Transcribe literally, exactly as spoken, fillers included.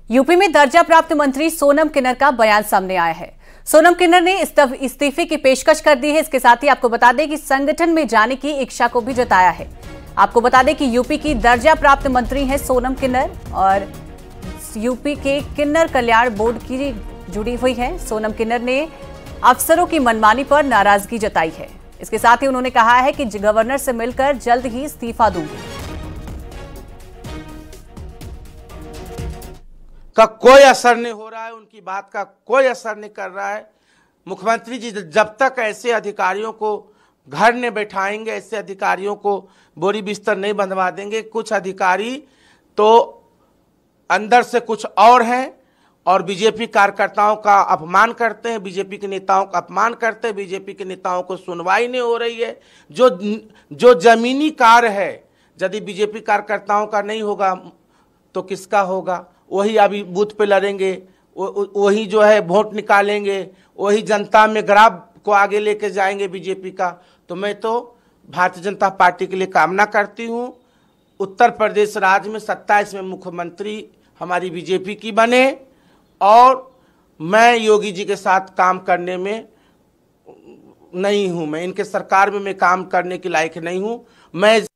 UP में दर्जा प्राप्त मंत्री सोनम किन्नर का बयान सामने आया है। सोनम किन्नर ने इस्तीफे की पेशकश कर दी है। इसके साथ ही आपको बता दें कि संगठन में जाने की इच्छा को भी जताया है। आपको बता दें कि यूपी की दर्जा प्राप्त मंत्री हैं सोनम किन्नर और यूपी के किन्नर कल्याण बोर्ड की जुड़ी हुई है। सोनम किन्नर ने अफसरों की मनमानी पर नाराजगी जताई है। इसके साथ ही उन्होंने कहा है कि गवर्नर से मिलकर जल्द ही इस्तीफा दूंगी। का कोई असर नहीं हो रहा है, उनकी बात का कोई असर नहीं कर रहा है। मुख्यमंत्री जी जब तक ऐसे अधिकारियों को घर में बैठाएंगे, ऐसे अधिकारियों को बोरी बिस्तर नहीं बंधवा देंगे। कुछ अधिकारी तो अंदर से कुछ और हैं और बीजेपी कार्यकर्ताओं का अपमान करते हैं, बीजेपी के नेताओं का अपमान करते हैं। बीजेपी के नेताओं को सुनवाई नहीं हो रही है। जो जो जमीनी कार्य है, यदि बीजेपी कार्यकर्ताओं का नहीं होगा तो किसका होगा? वही अभी बूथ पे लड़ेंगे, वही जो है वोट निकालेंगे, वही जनता में ग्राफ को आगे लेके जाएंगे बीजेपी का। तो मैं तो भारतीय जनता पार्टी के लिए कामना करती हूँ उत्तर प्रदेश राज्य में सत्ताईस में मुख्यमंत्री हमारी बीजेपी की बने और मैं योगी जी के साथ काम करने में नहीं हूँ। मैं इनके सरकार में मैं काम करने के लायक नहीं हूँ। मैं